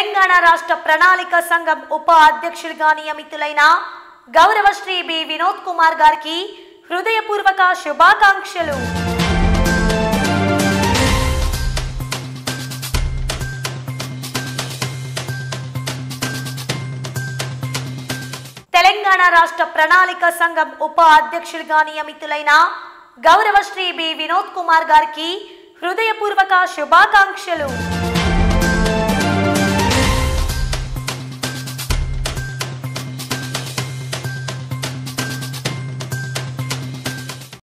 తెలంగాణ రాష్ట్ర ప్రణాళిక సంఘం ఉప అధ్యక్షుడిగా నియమితులైన గౌరవ శ్రీ బి వినోద్ కుమార్ గారికి హృదయపూర్వక శుభాకాంక్షలు. తెలంగాణ రాష్ట్ర ప్రణాళిక సంఘం ఉప అధ్యక్షుడిగా నియమితులైన గౌరవ శ్రీ బి వినోద్ కుమార్ గారికి హృదయపూర్వక శుభాకాంక్షలు.